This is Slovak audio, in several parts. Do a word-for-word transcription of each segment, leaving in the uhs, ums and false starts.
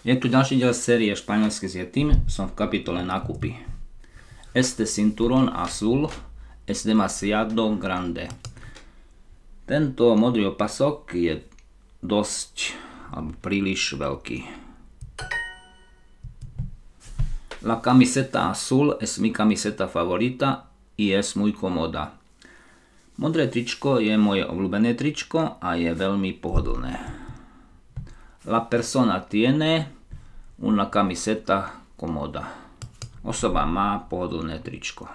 Je tu ďalší diel série Španielsky s Yetim, som v kapitole nákupy. Este cinturón azul es demasiado grande. Tento modrý opasok je dosť alebo príliš veľký. La camiseta azul es mi camiseta favorita y es muy cómoda. Modré tričko je moje obľúbené tričko a je veľmi pohodlné. La persona tiene una camiseta cómoda. Osoba má pohodlné tričko.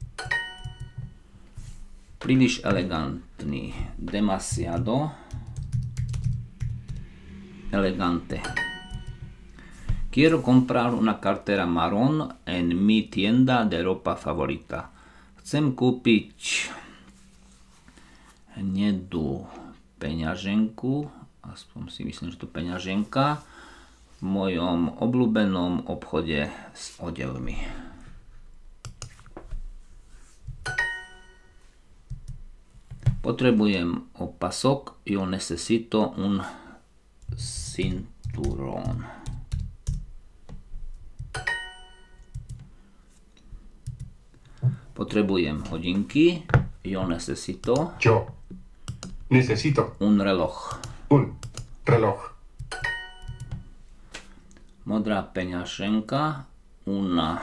Príliš elegantný. Demasiado elegante. Quiero comprar una cartera marrón en mi tienda de ropa favorita. Chcem kúpiť hnedú peňaženku, aspoň si myslím, že to peňaženka, v mojom obľúbenom obchode s odevmi. Potrebujem opasok, yo necesito un cinturón. Potrebujem hodinky, yo necesito... Yo necesito un reloj. un reloj. Modrá peňaženka, una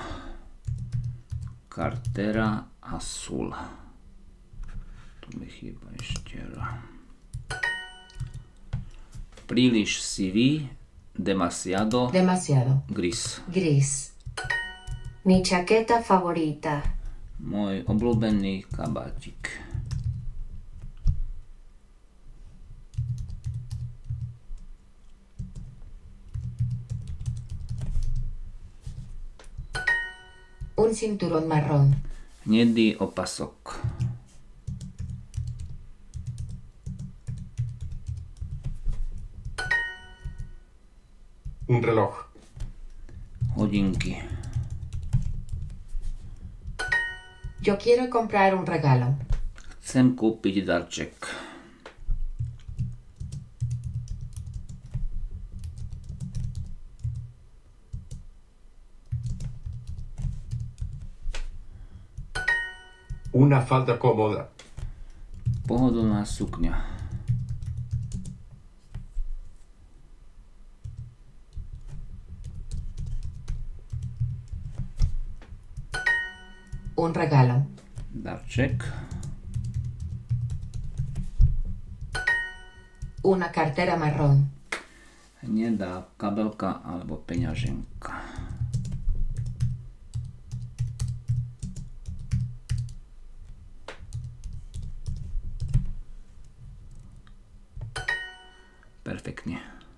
cartera azul. Tu mi chýba ešte ra. Príliš sivý, demasiado, Demasiado. gris. Gris. Mi chaqueta favorita. Môj obľúbený kabátik. Un cinturón marrón. Hnedý opasok. Un reloj. Hodinky. Yo quiero comprar un regalo. Chcem kúpiť darček. Una falda cómoda. Pohodlná sukňa. Un regalo. Darček. Una cartera marrón. Hnedá kabelka alebo peňaženka. Perfektne.